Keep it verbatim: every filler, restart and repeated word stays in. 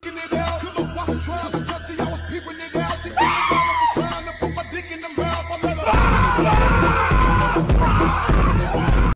it out. Look, watch the trial, just see I was peeping it